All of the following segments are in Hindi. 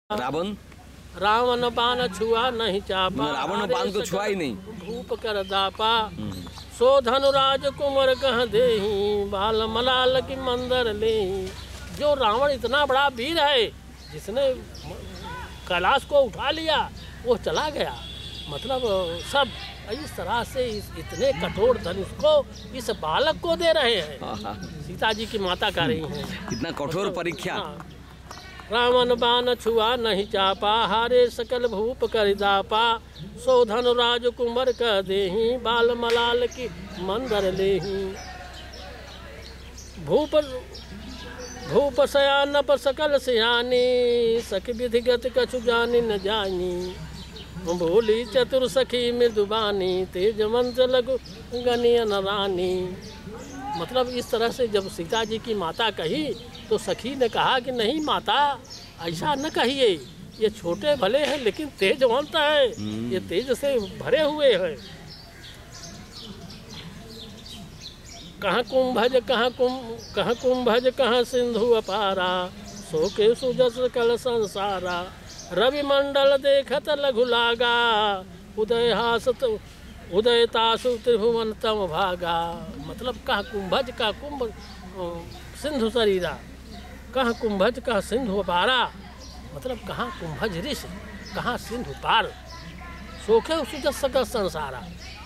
रावण रावण बाण छुआ नहीं चापा, रावण बाण को छुआ ही नहीं। भूप कर दापा, सो धनुराज कुंवर कह देही, बाल मलाल की मंदर ले। जो रावण इतना बड़ा वीर है, जिसने कैलाश को उठा लिया, वो चला गया। मतलब सब इस तरह से इतने कठोर धनुष को इस बालक को दे रहे हैं। सीता जी की माता कर रही हैं इतना कठोर परीक्षा। रावण बाण छुआ नहीं चापा, हारे सकल भूप कर दापा, सो धनुराज कुंवर कह देही, बाल मलाल की मंदर लेही। भूप सयानप सकल सियानी, सखी विधिगत कछु जानी न जानी। भोली चतुर सखी मृदुबानी, तेजवंत लघु गनियन रानी। मतलब इस तरह से जब सीता जी की माता कही तो सखी ने कहा कि नहीं माता, ऐसा न कहिए, ये छोटे भले हैं लेकिन तेजवंत है, ये तेज से भरे हुए हैं। कहाँ कुंभज कहाँ कुंभज कहाँ सिंधु अपारा, सो के सुजस कल संसारा। रवि मंडल देखत लघु लागा, उदय तासु त्रिभुवन तम भागा। मतलब कहाँ कुंभज का कुंभ सिंधु शरीरा, कहाँ कुंभज कहाँ सिंधु अपारा। मतलब कहाँ कुंभज ऋषि, कहाँ सिंधु पार, सोखे सुजस सकल संसारा।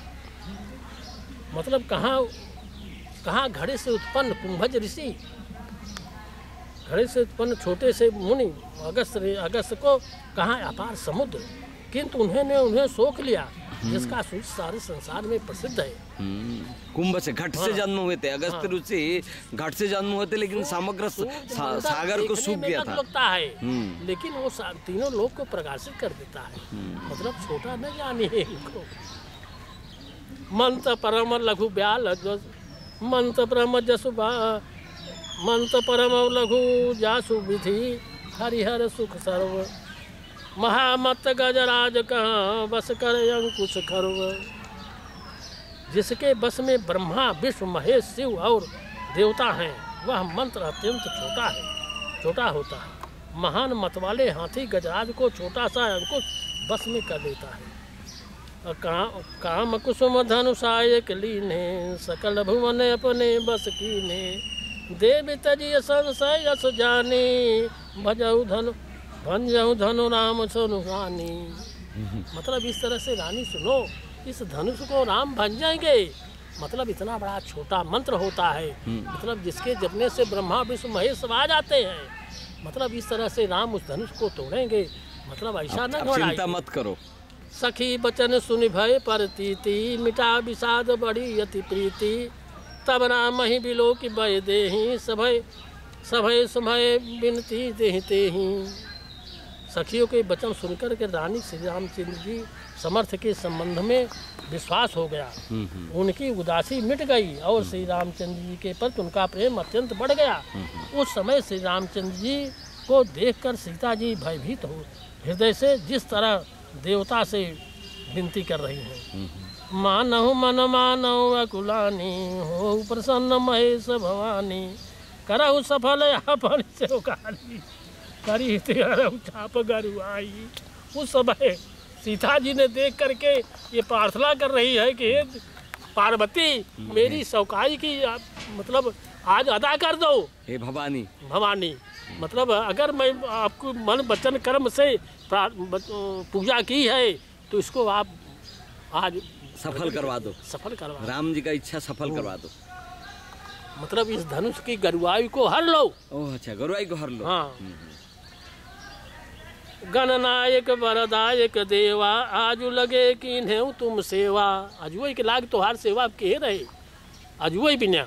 मतलब कहाँ घड़े से उत्पन्न कुंभज ऋषि, घड़े से उत्पन्न छोटे से मुनि अगस्त को कहाँ अपार समुद्र, किंतु उन्हें सोख लिया, जिसका सूर्य सारे संसार में प्रसिद्ध है। कुंभ से घट से जन्म हुए थे, अगस्त ऋषि घट से जन्म हुए थे, लेकिन समग्र सागर को सूख गया था। लगता है लेकिन वो तीनों लोग को प्रकाशित कर देता है। मतलब छोटा न जानिए इनको। मंत परम लघु ब्याल, मंत परम जसुबा, मंत परम लघु जासु विधि, हरिहर सुख सर्व। महामत गजराज कहाँ, बस कर अंकुश खर्व। जिसके बस में ब्रह्मा विष्णु महेश शिव और देवता हैं, वह मंत्र अत्यंत छोटा होता है। महान मत वाले हाथी गजराज को छोटा सा अंकुश बस में कर देता है। काम कुसुम धनुषाय लीने, सकल भुवन अपने बस कीने। देवी तजिय संशय यस जानी, भंजऊ धनु राम सुनुगानी। मतलब इस तरह से रानी सुनो, इस धनुष को राम भंज जाएंगे। मतलब इतना बड़ा छोटा मंत्र होता है, मतलब जिसके जपने से ब्रह्मा विष्णु महेश सब आ जाते हैं। मतलब इस तरह से राम उस धनुष को तोड़ेंगे। मतलब ऐसा न घबराइए, चिंता मत करो। सखी बचन सुनि भय परतीति, मिटा विषाद बड़ी अति प्रीति। तब राम ही बिलो की बय देही, सभय समय बिनती देहते ही। सखियों के वचन सुनकर के रानी श्री रामचंद्र जी समर्थ के संबंध में विश्वास हो गया। उनकी उदासी मिट गई और श्री रामचंद्र जी के प्रति उनका प्रेम अत्यंत बढ़ गया। उस समय श्री रामचंद्र जी को देखकर सीता जी भयभीत हो हृदय से जिस तरह देवता से विनती कर रही हैं। मानहु मन मानहु अकुलानी, हो प्रसन्न महेश भवानी। करहु सफल अपन सेवकानी, करी तेरहु चाप गरुआई। उस समय सीता जी ने देख करके ये प्रार्थना कर रही है कि पार्वती मेरी सौकाई की मतलब आज अदा कर दो हे भवानी। मतलब अगर मैं आपको मन वचन कर्म से पूजा की है तो इसको आप आज सफल करवा दो। राम जी का इच्छा सफल करवा दो। मतलब इस धनुष की गरुआई को हर लो। ओह अच्छा, गरुआई को हर लो। हाँ। गणनायक वरदायक देवा, आजु लगे कि नेऊ तुम सेवा। अजुए के लाग तोहार सेवा के रहे, अजुए बिना।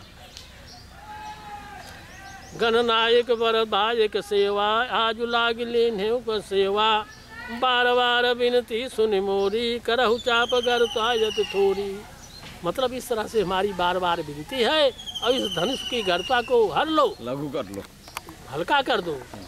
गणनायक वरदायक सेवा, आजु लाग ले नेऊ पर सेवा। बार बार विनती सुनि मोरी, करहु चाप गरुतायत थोरी। मतलब इस तरह से हमारी बार बार विनती है और इस धनुष की गरुता को हर लो, लघु कर लो, हल्का कर दो।